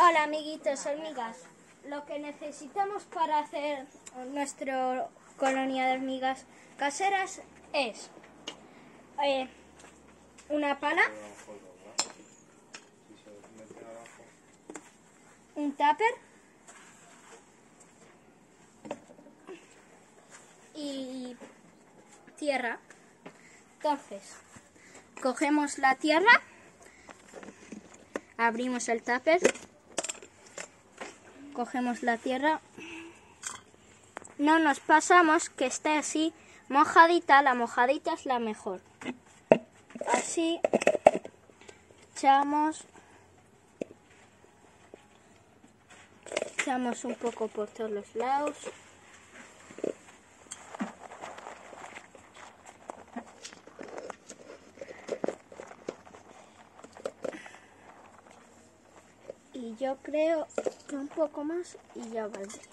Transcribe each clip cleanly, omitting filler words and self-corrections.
Hola amiguitos, hormigas. Lo que necesitamos para hacer nuestra colonia de hormigas caseras es una pala, un tupper y tierra. Entonces, cogemos la tierra, abrimos el tupper, cogemos la tierra, no nos pasamos que esté así mojadita, la mojadita es la mejor. Así echamos un poco por todos los lados. Y yo creo que un poco más y ya valdría.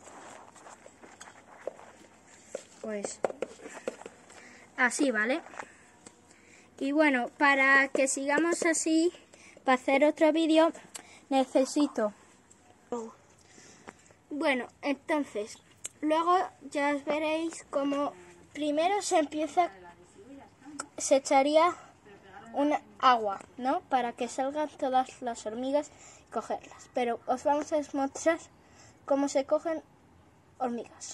Pues así, ¿vale? Y bueno, para que sigamos así, para hacer otro vídeo, necesito... Bueno, entonces, luego ya os veréis como primero se echaría una agua, ¿no? Para que salgan todas las hormigas y cogerlas. Pero os vamos a mostrar cómo se cogen hormigas.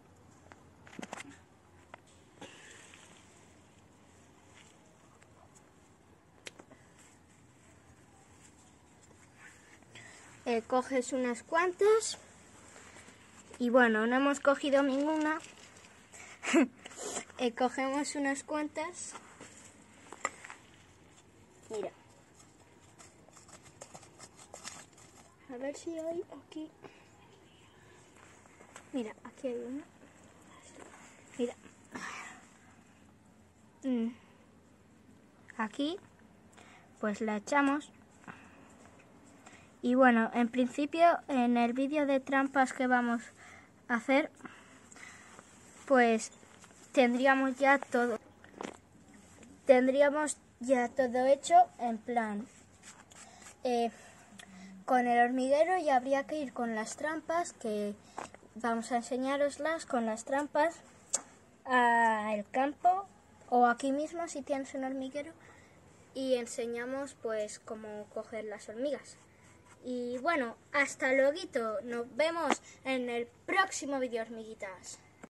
Coges unas cuantas y bueno, no hemos cogido ninguna. Cogemos unas cuantas. Mira. A ver si hay aquí. Mira, aquí hay una. Mira. Aquí, pues la echamos. Y bueno, en principio, en el vídeo de trampas que vamos a hacer, pues tendríamos ya todo hecho, en plan, con el hormiguero, y habría que ir con las trampas, que vamos a enseñaroslas con las trampas al campo o aquí mismo si tienes un hormiguero, y enseñamos pues cómo coger las hormigas. Y bueno, hasta luego, nos vemos en el próximo vídeo, hormiguitas.